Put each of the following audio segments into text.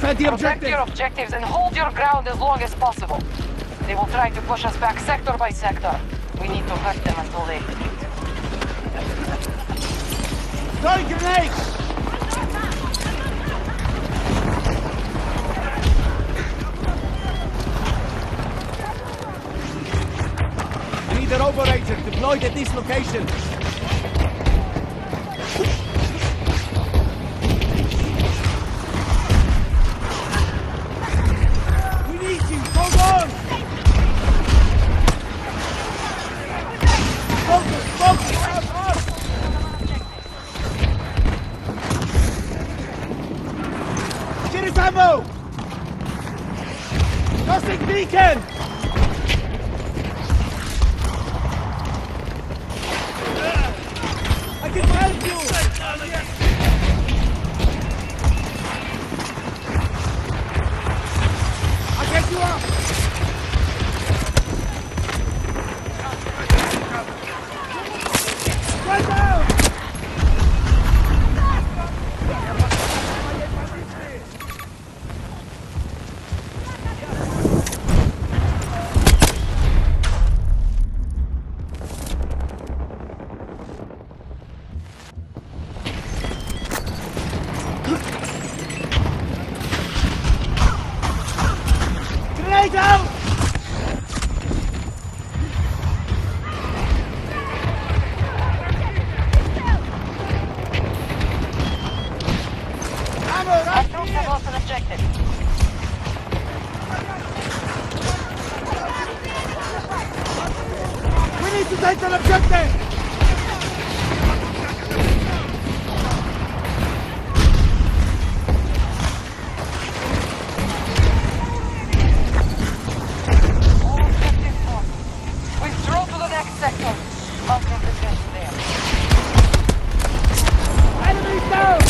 Defend the objective! Protect your objectives and hold your ground as long as possible. They will try to push us back sector by sector. We need to hurt them until they... Throwing grenades! We need a robo ranger deployed at this location. We need you! Hold on! Focus! Focus! Up! Get his ammo! Tossing beacon! I can help you! I'll get you up! Right down! Grenade out! Ammo, Our right troops here! have lost an objective. We need to take that objective! All objectives lost. Withdraw to the next sector. Mounting the trench there. Enemies down!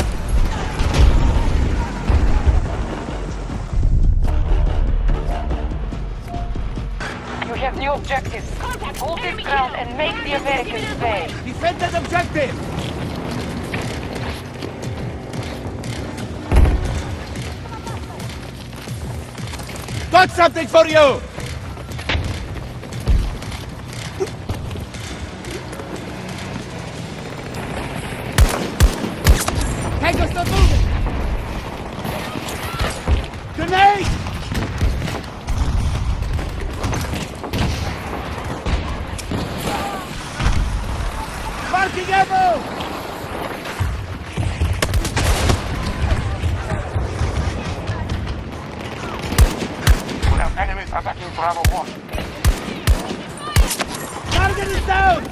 You have new objectives. Hold this ground and make the Americans pay. Defend that objective! Got something for you! Tango's not moving! Grenade! Marking ammo! We have enemies attacking Bravo 1. Target is down!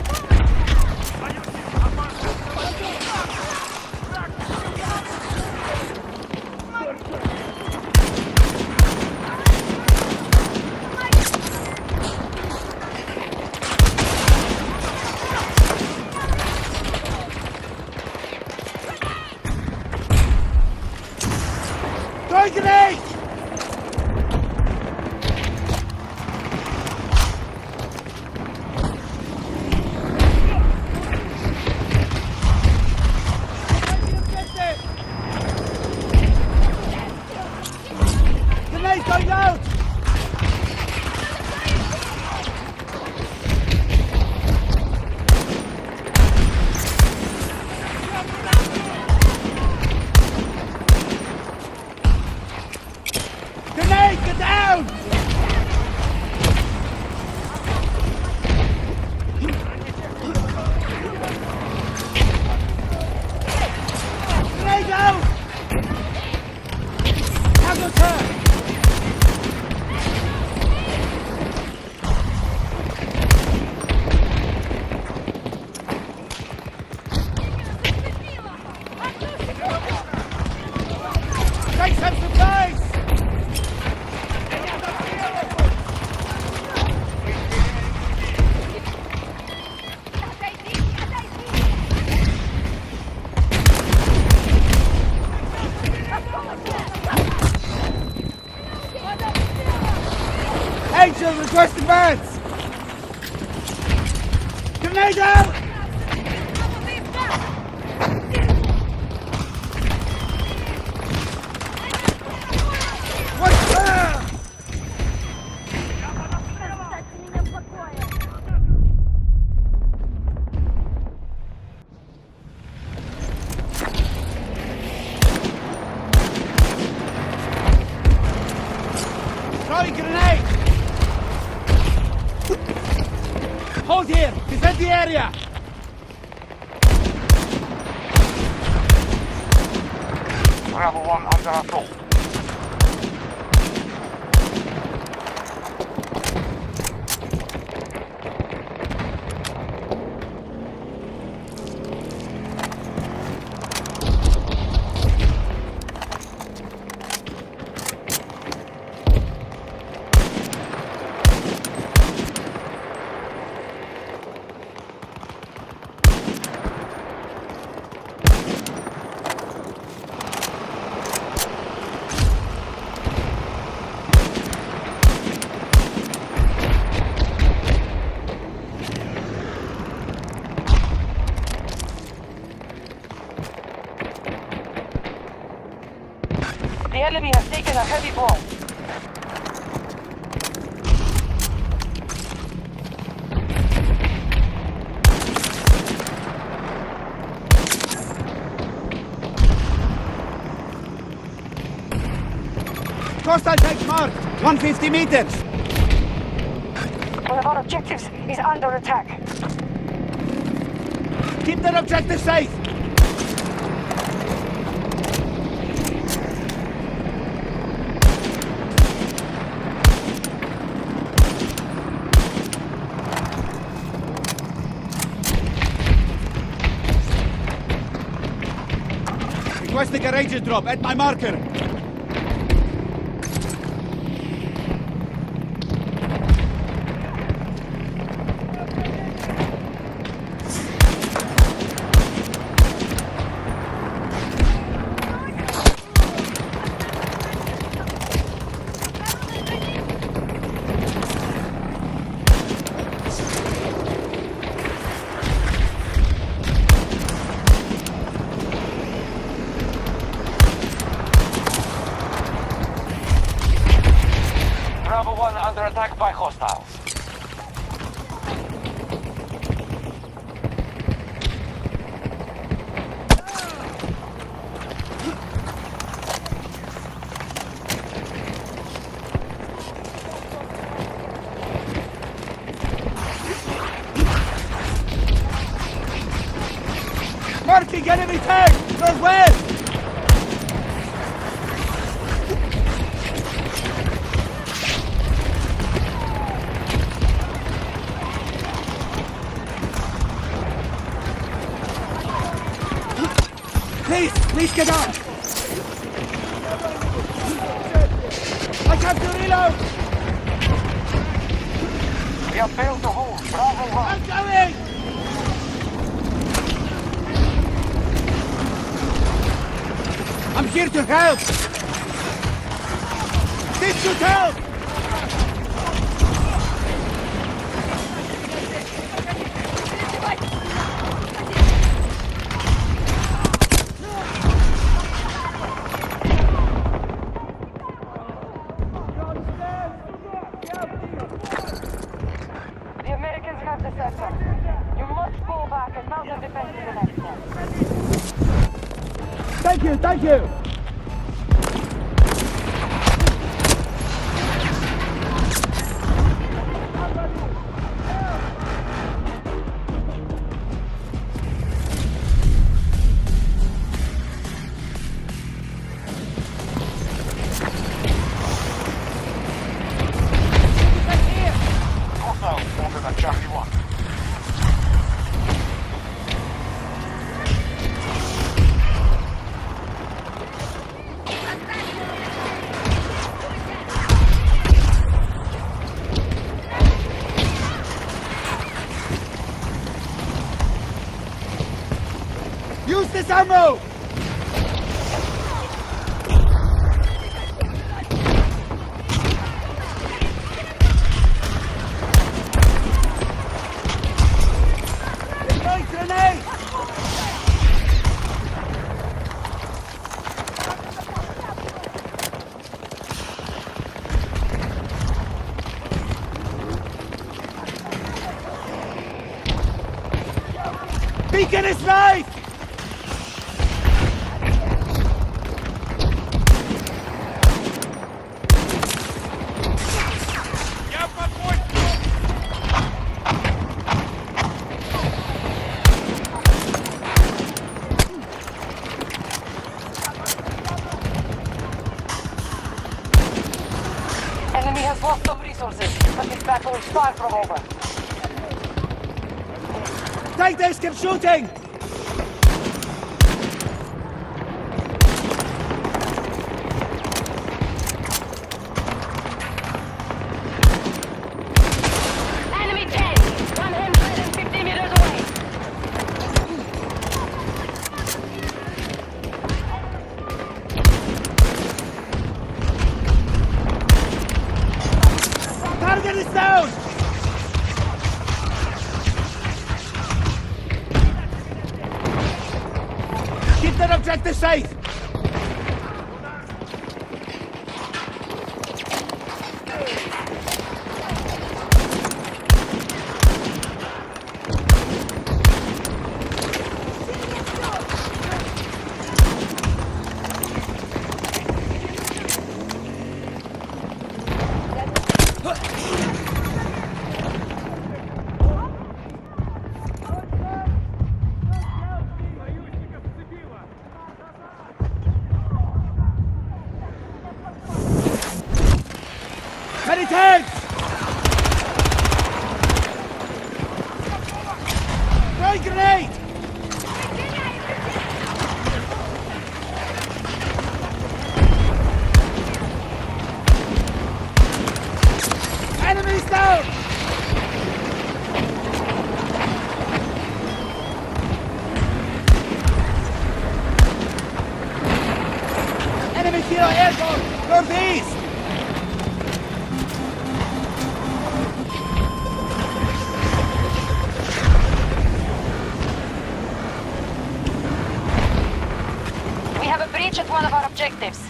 Throwing grenade! Grenade going out! Grenade, get down! Grenade out! Tango turn! Take some supplies! Angel, request advance! Grenade out! Hold here! Defend the area! Bravo 1 under assault. The enemy has taken a heavy blow. Hostile tank marked! 150 meters! One of our objectives is under attack. Keep that objective safe! Requesting a ranger drop at my marker. Bravo 1 under attack by hostiles. Marking enemy tank! Northwest! Please get out! I have to reload! We have failed to hold. Bravo 1. I'm going! I'm here to help! This should help! The Americans have the sector. You must fall back and mount a defense in the next one. Thank you, thank you! Hostiles spotted at Charlie 1. Use this ammo! Deploy grenade! Beacon is right! battle is far from over. Take this, keep shooting! Enemy tank! 150 meters away! Target is down! Keep that objective safe! Many tanks! Throwing grenade! Enemies down! Enemy kilo airborne! Northeast! We have a breach at one of our objectives.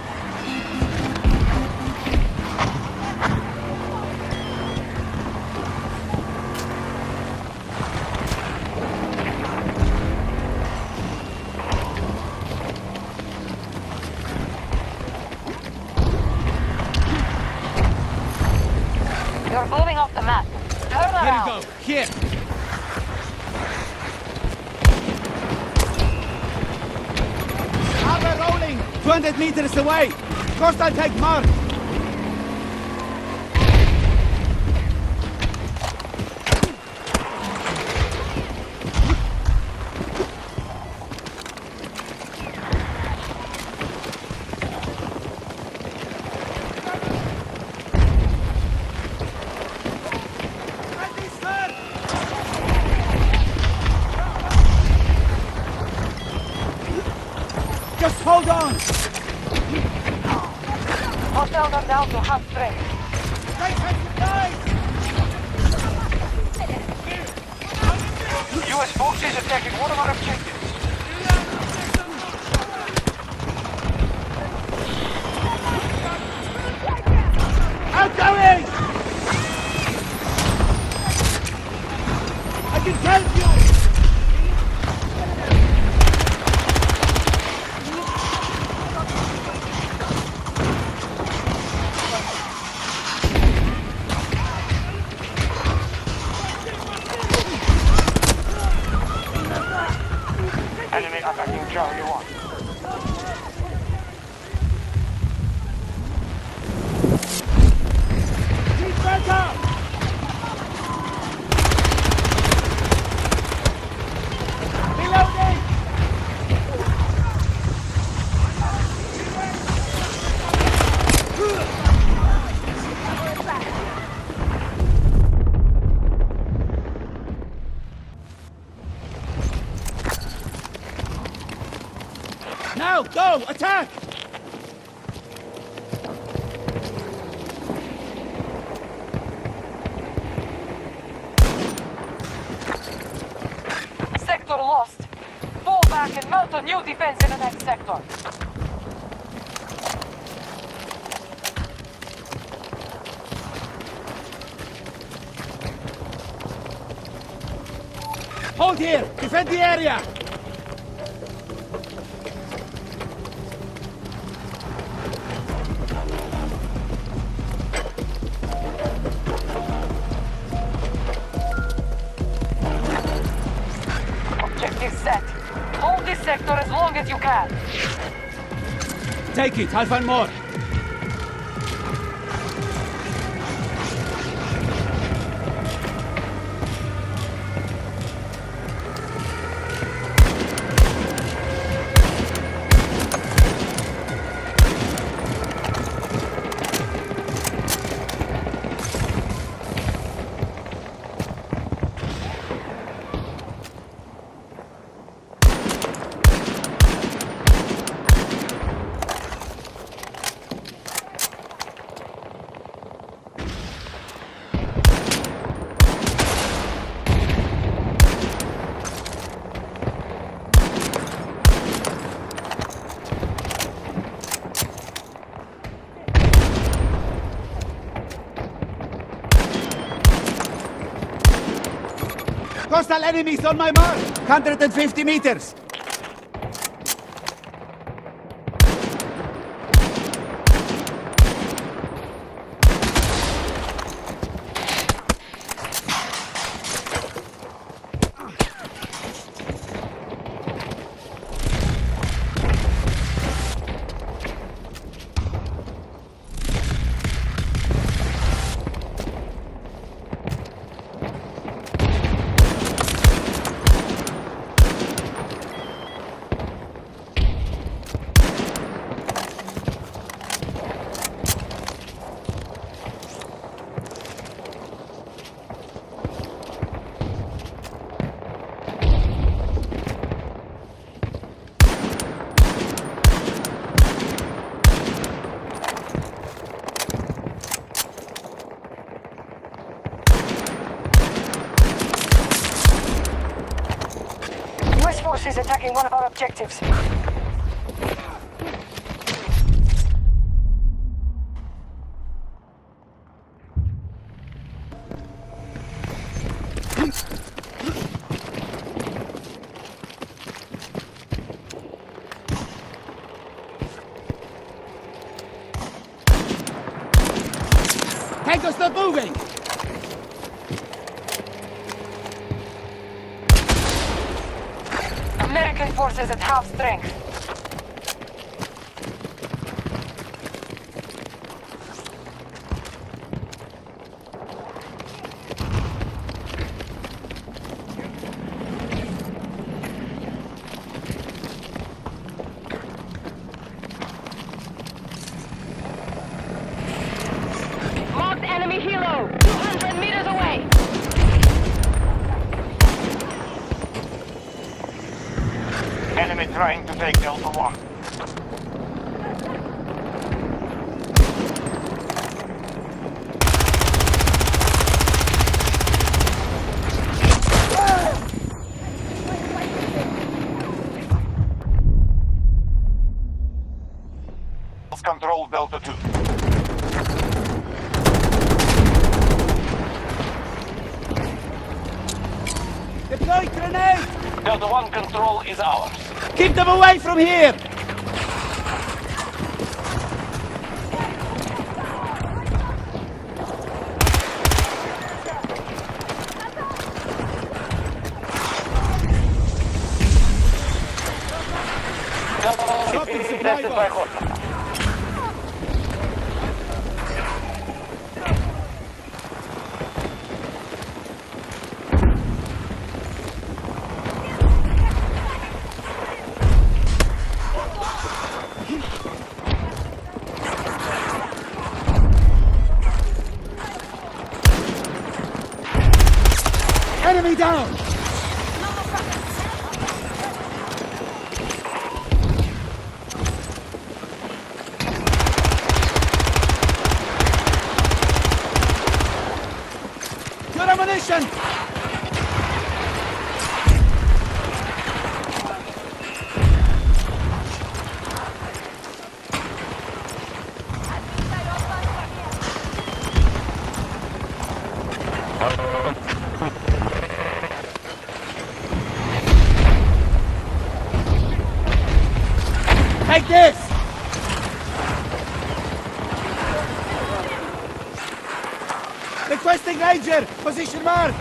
You're moving off the map. Turn Here around. you go, here! Armor rolling! 200 meters away! Hostile tank marked! Just hold on! Hostiles are down to half strength. US forces attacking one of our objectives. Outgoing! I can help you! Enemy attacking Charlie 1. Keep back up! Reloading! Now, go! Attack! Sector lost. Fall back and mount a new defense in the next sector. Hold here! Defend the area! Objective set. Hold this sector as long as you can. Take it, I'll find more. Hostile enemies on my mark! 150 meters! Forces attacking one of our objectives. Tango's not moving! American forces at half strength. Marked enemy helo, 200 meters away. Enemy trying to take Delta 1. Control Delta 2. Deploy grenade! Delta 1 control is ours. Keep them away from here! Stop the supply box. Enemy down! Good ammunition! Take this! Requesting Ranger! Position mark!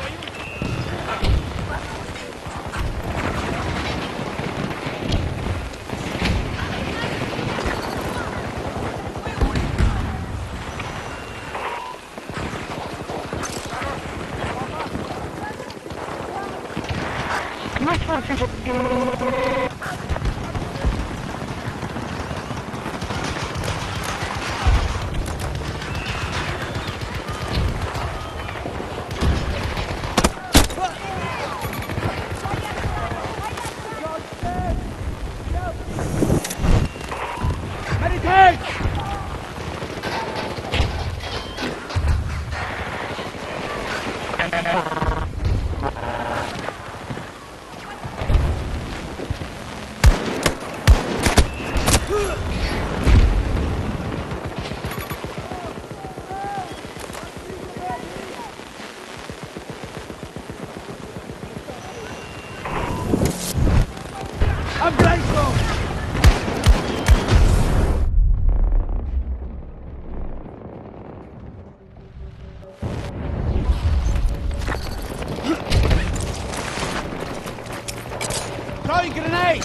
Throwing grenade!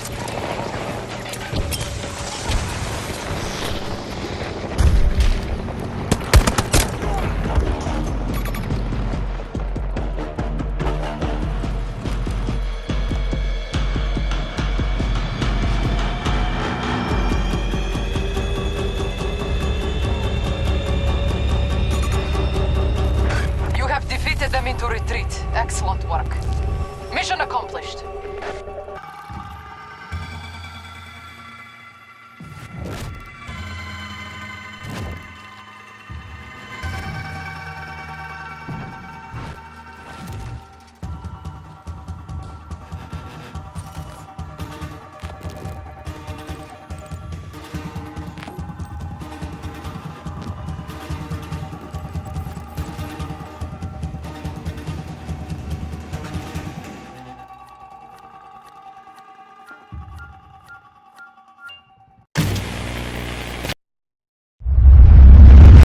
You have defeated them into retreat. Excellent work. Mission accomplished.